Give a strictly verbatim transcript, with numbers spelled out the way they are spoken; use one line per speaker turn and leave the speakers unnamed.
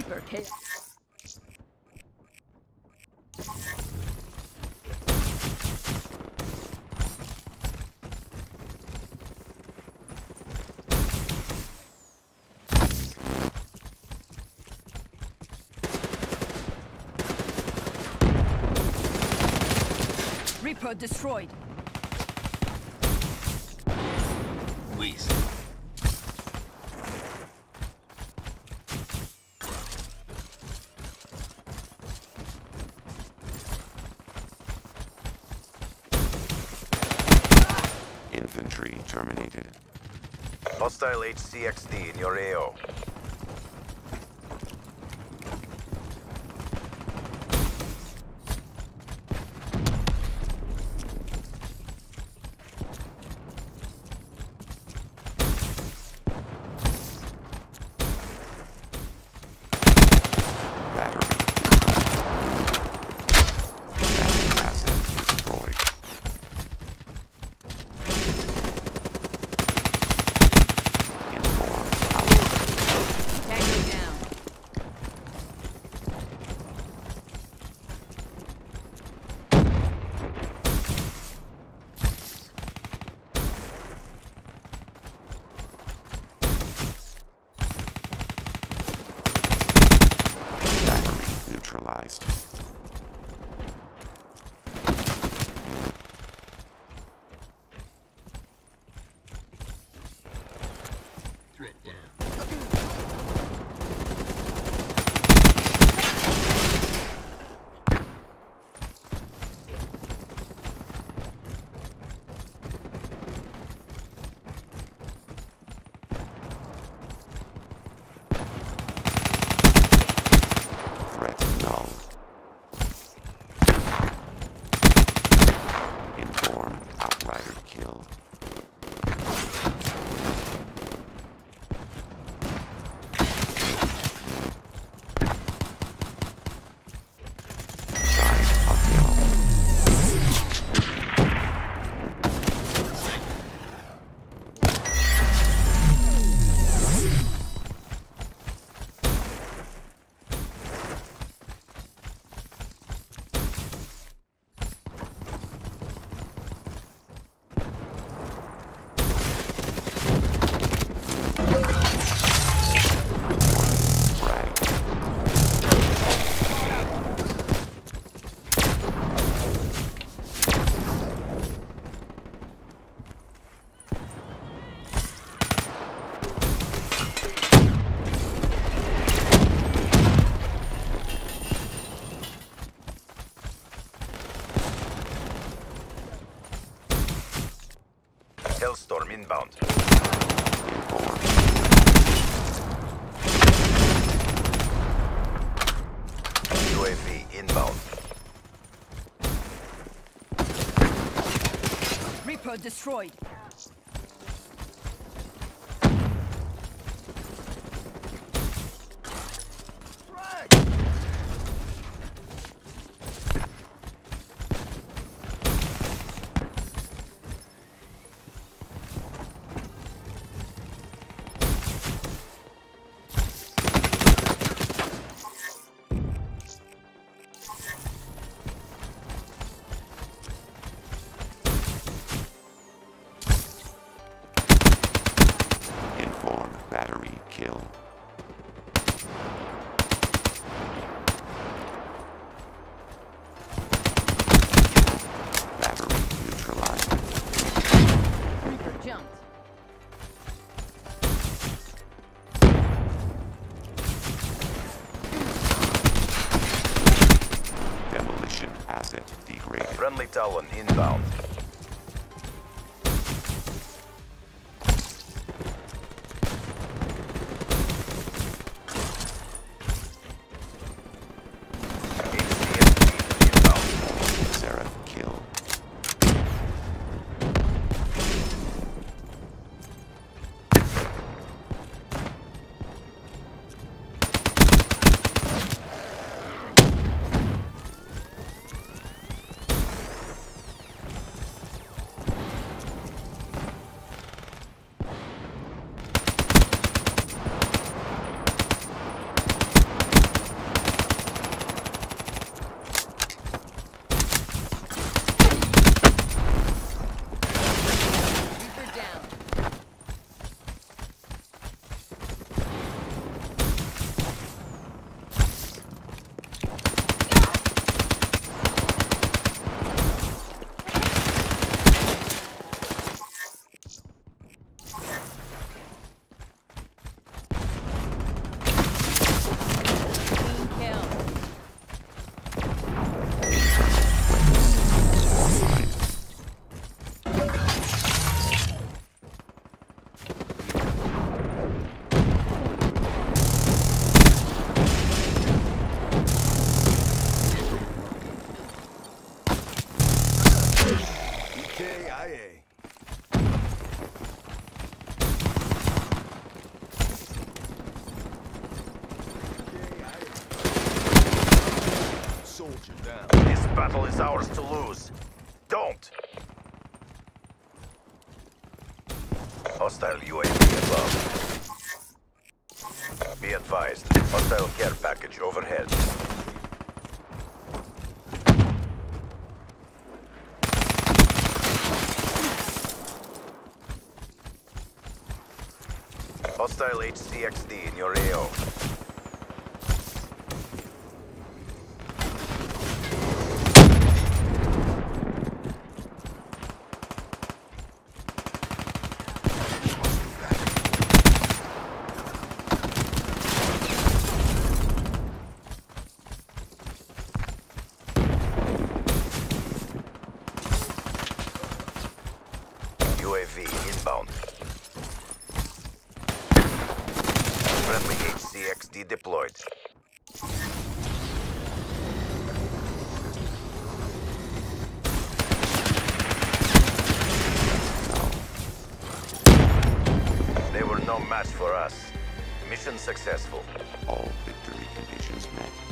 Reaper kill. Reaper destroyed.
Weeze.
Infantry terminated.
Hostile H C X D in your A O.
Battery. Battery asset destroyed. Inform out.
Tango down.
Battery neutralized.
Threat down.
Threat null. Inform outrider killed. Side uphill. Frag.
Hellstorm inbound.
Inform.
U A V inbound.
Reaper destroyed.
Inform battery kill. Battery neutralized.
Reaper jumped.
Demolition asset degraded.
Friendly Talon inbound. H C X D inbound.
Seraph kill.
battle is ours to lose. Don't! Hostile U A V above. Be advised, hostile care package overhead. Hostile H C X D in your A O. U A V inbound. Friendly H C X D deployed. They were no match for us. Mission successful.
All victory conditions met.